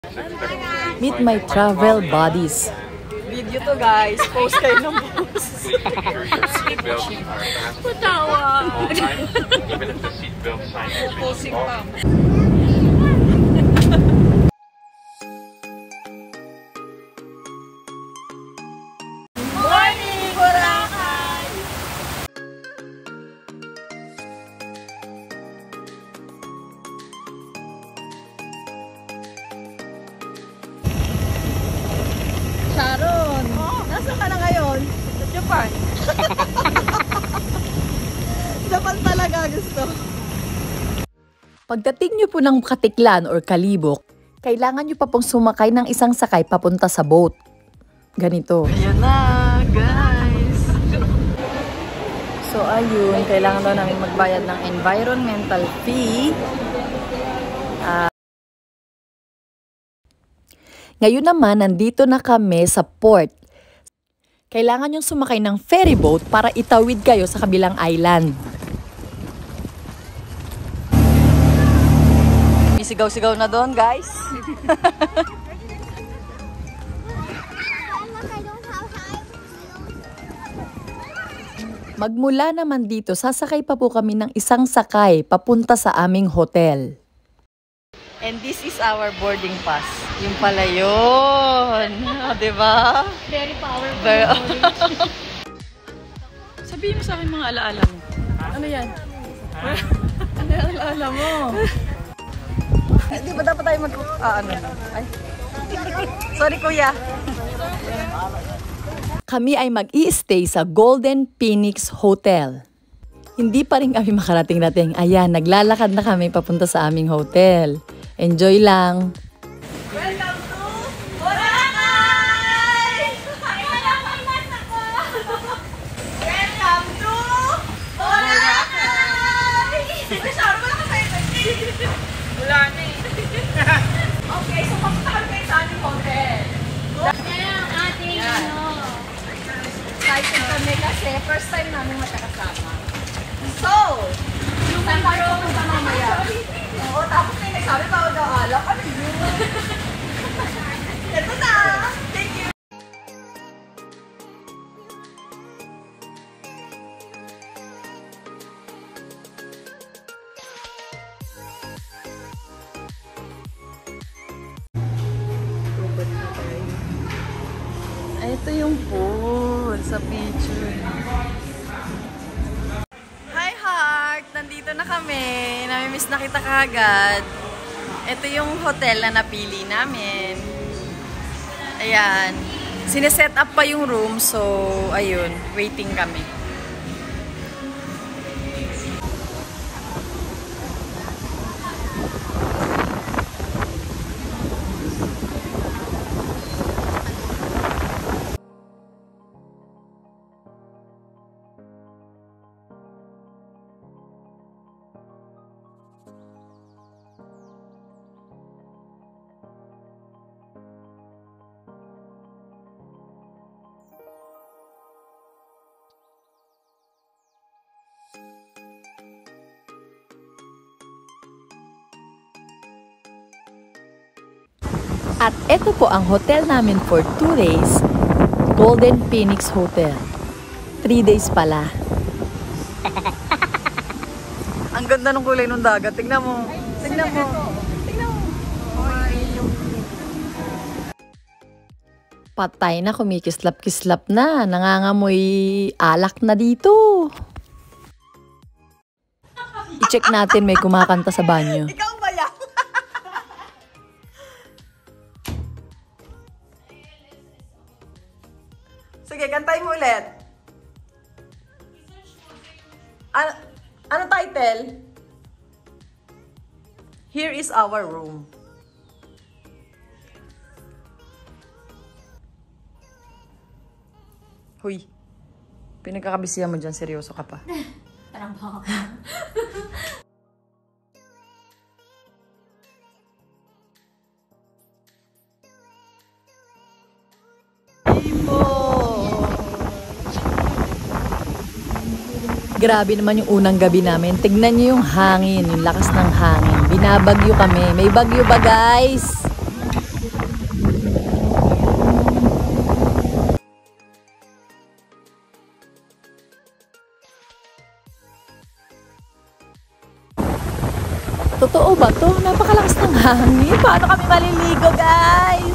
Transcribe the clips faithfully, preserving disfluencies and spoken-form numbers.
Meet my travel buddies. Video to guys, post kayo ng post. Patawa. Posting pa. Morning, Boracay! Sharon, oh, nasaan ka na ngayon? Sa Japan. Japan talaga gusto. Pagdating nyo po ng Katiklan or Kalibok, kailangan nyo pa pong sumakay ng isang sakay papunta sa boat. Ganito. Ayan na, guys. So ayun, kailangan daw namin magbayad ng environmental fee. Uh, ngayon naman, nandito na kami sa port. Kailangan yung sumakay ng ferry boat para itawid kayo sa kabilang island. May sigaw-sigaw na doon, guys. Magmula naman dito, sasakay pa po kami ng isang sakay papunta sa aming hotel. And this is our boarding pass. Yung pala yun. Oh, diba? Very powerful. Very... Sabihin mo sa akin mga alaala mo. Ano yan? Ano yung alaala mo? Di ba dapat tayo mag... Ah, ano? Ay. Sorry, kuya. Kami ay mag-i-stay sa Golden Phoenix Hotel. Hindi pa rin kami makarating-rating. Ayan, naglalakad na kami papunta sa aming hotel. Enjoy lang! Welcome to Boracay! Welcome to Boracay! Sabi mo lang kasi. Wala na eh. Okay, so papunta kami kayo sa aming hotel. Yan ang ating ano. Excited kami kasi first time namin magkakasama. So, yung saan tayo pupunta mamaya? Oo, tapos may nagsabi pa ako daw alak. Ano yun? Ito na! Thank you! Ito yung pool sa picture. Hi Heart! Nandito na kami. Namimiss na kita kaagad. Ito yung hotel na napili namin. Ayan. Sineset up pa yung room. So, ayun. Waiting kami. At ito po ang hotel namin for two days, Golden Phoenix Hotel. three days pala. Ang ganda ng kulay ng dagat. Tignan mo. Tignan mo. Tignan mo. Patay na, kumikislap-kislap na. Nangangamoy alak na dito. I-check natin, may kumakanta sa banyo. Ikaw ba yan? Sige, kantay mo ulit. Ano, ano title? Here is our room. Huy. Pinagkakabisihan mo dyan, seryoso ka pa. Parang baka. Grabe naman yung unang gabi namin. Tignan niyo yung hangin, yung lakas ng hangin. Binabagyo kami. May bagyo ba, guys? Totoo ba to? Napakalakas ng hangin. Paano kami maliligo, guys?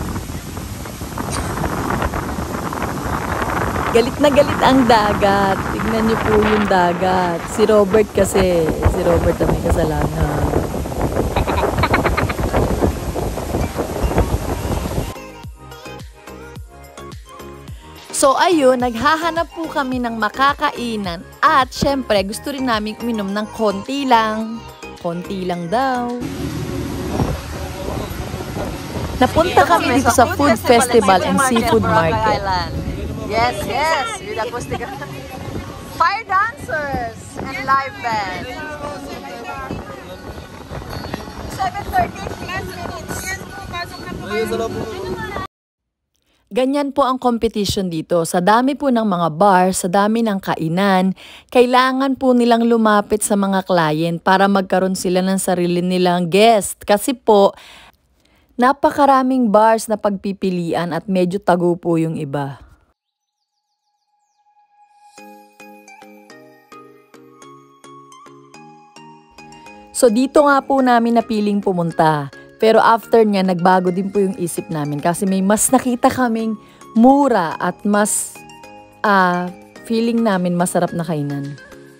Galit na galit ang dagat. Tignan niyo po yung dagat. Si Robert kasi. Si Robert na may kasalanan. So ayun, naghahanap po kami ng makakainan. At syempre, gusto rin namin uminom ng konti lang. Konti lang daw. Napunta kami dito sa Food Festival and Seafood Market. Yes, yes, with acoustic fire dancers and live band. seven thirty, last minutes. Ganyan po ang competition dito. Sa dami po ng mga bar, sa dami ng kainan, kailangan po nilang lumapit sa mga client para magkaroon sila ng sarili nilang guest. Kasi po, napakaraming bars na pagpipilian at medyo tago po yung iba. So dito nga po namin napiling pumunta. Pero after niya, nagbago din po yung isip namin kasi may mas nakita kaming mura at mas uh, feeling namin masarap na kainan.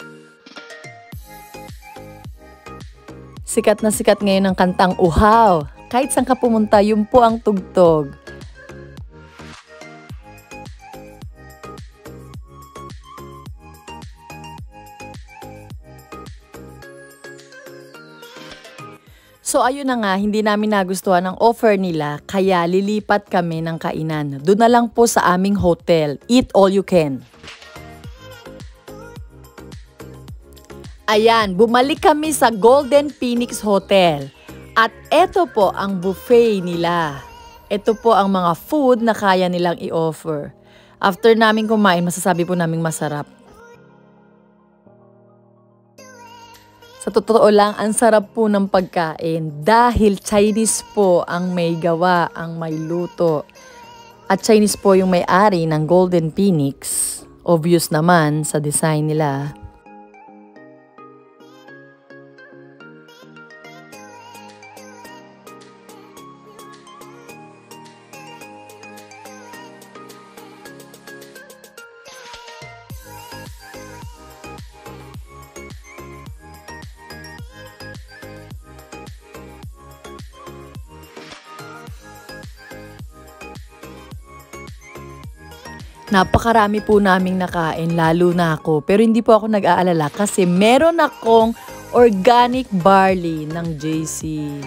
Sikat na sikat ngayon ang kantang Uhaw. Kahit saan ka pumunta, yun po ang tugtog. So ayun na nga, hindi namin nagustuhan ang offer nila, kaya lilipat kami ng kainan. Doon na lang po sa aming hotel, eat all you can. Ayan, bumalik kami sa Golden Phoenix Hotel. At eto po ang buffet nila. Ito po ang mga food na kaya nilang i-offer. After namin kumain, masasabi po naming masarap. Sa totoo lang, ang sarap po ng pagkain dahil Chinese po ang may gawa, ang may luto. At Chinese po yung may-ari ng Golden Phoenix. Obvious naman sa design nila. Napakarami po naming nakain, lalo na ako. Pero hindi po ako nag-aalala kasi meron akong organic barley ng J C.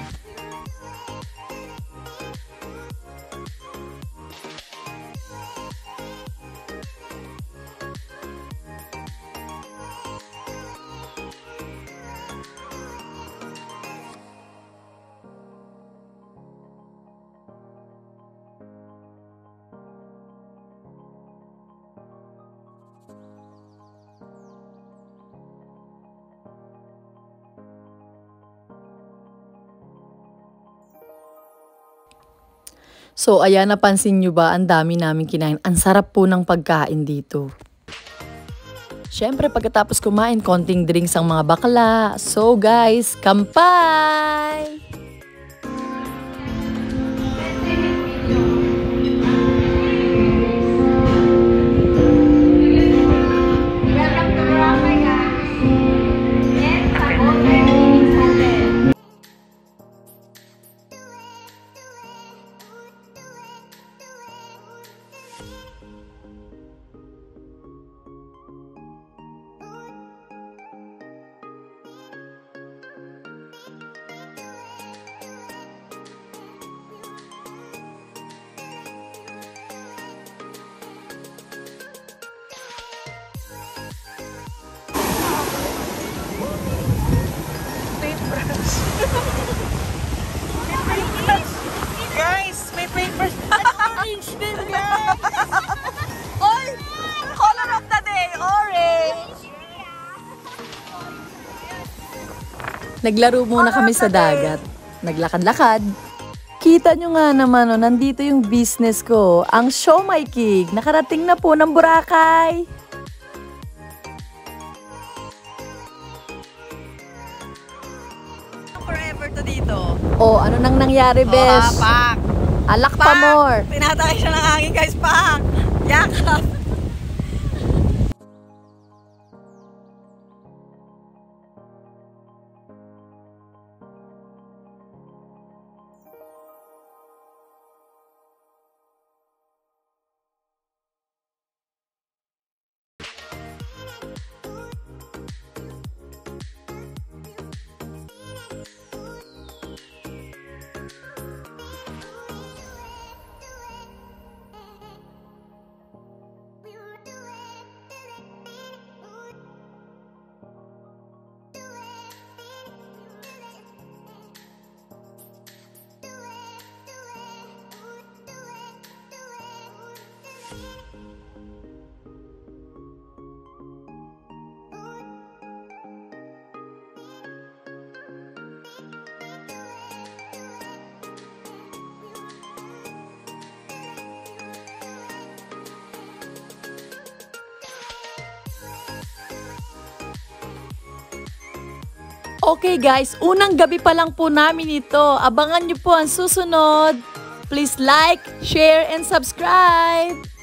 So, ayan, napansin nyo ba, ang dami namin kinain. Ang sarap po ng pagkain dito. Siyempre, pagkatapos kumain, konting drinks ang mga bakla. So, guys, kampay! Guys, may paper. Orange din, guys. Oy! Color of the day, orange. Naglaro muna kami sa dagat. Naglakad-lakad. Kita nyo nga naman, oh, nandito yung business ko. Ang Siomai King. Nakarating na po ng Boracay. Oh, ano nang nangyari, Oh, Bes? pak! Alak pa more. Tinatay siya ng hangin, guys, pak! Yakap! Okay guys, unang gabi pa lang po namin ito. Abangan nyo po ang susunod. Please like, share, and subscribe!